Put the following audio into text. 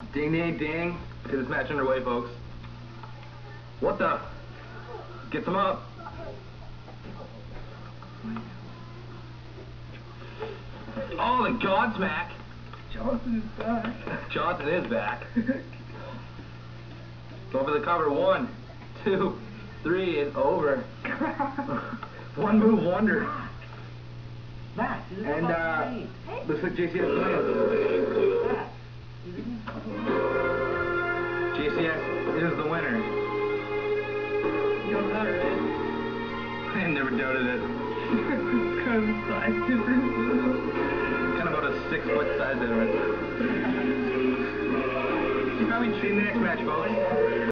Ding, ding, ding. Get this match underway, folks. What the? Get some up. Oh, the Godsmack. Johnson is back. Johnson is back. Go for the cover. 1, 2, 3, it's over. One move wonder. Matt, And looks like JCS wins. JCS is the winner. You don't know it. I never doubted it. Kind of size difference. Kind of about a 6-foot size difference. See you next match, folks.